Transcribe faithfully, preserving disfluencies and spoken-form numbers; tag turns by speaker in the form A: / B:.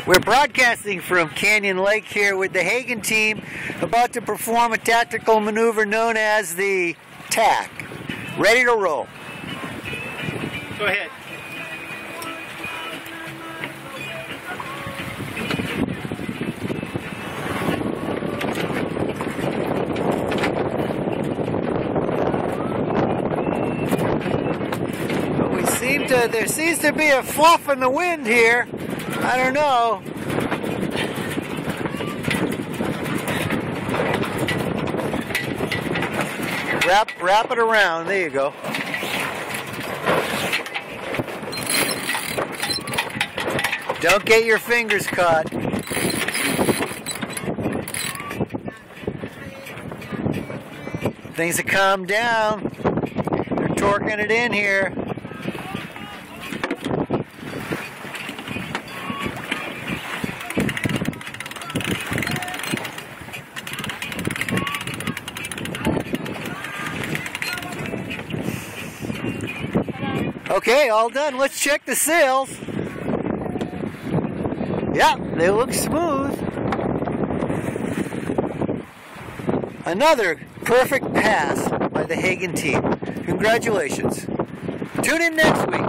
A: We're broadcasting from Canyon Lake here with the Hagin team, about to perform a tactical maneuver known as the tack. Ready to roll.
B: Go ahead.
A: But we seem to, there seems to be a fluff in the wind here. I don't know. Wrap, wrap it around. There you go. Don't get your fingers caught. Things have calmed down. They're torquing it in here. Okay, all done. Let's check the sails. Yeah, they look smooth. Another perfect pass by the Hagin team. Congratulations. Tune in next week.